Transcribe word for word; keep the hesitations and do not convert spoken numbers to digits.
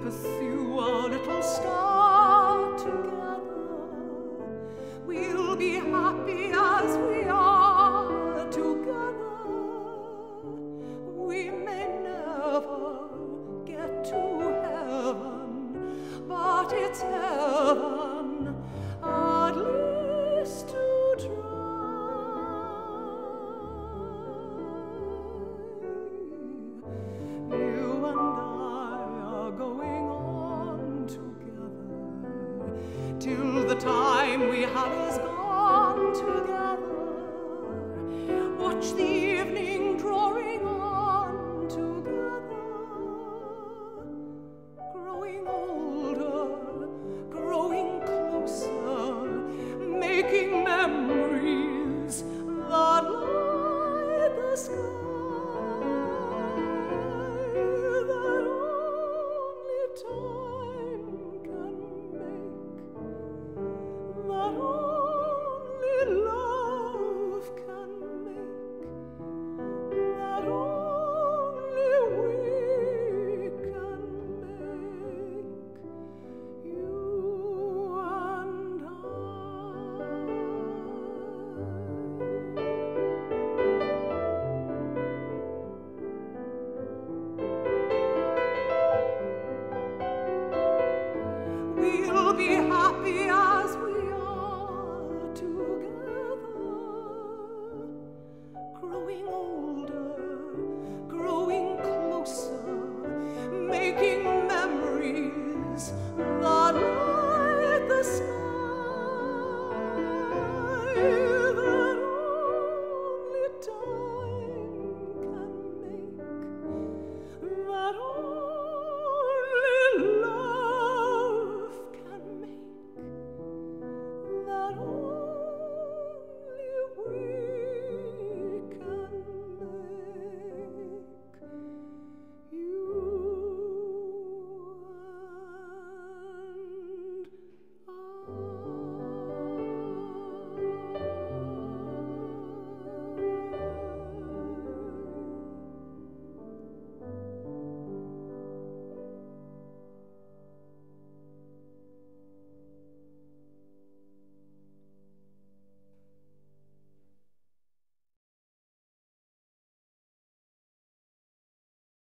pursue our little star together. We'll be happy as we are together. We may never get to heaven, but it's heaven at least to try. You and I are going on together till the time we have is gone together.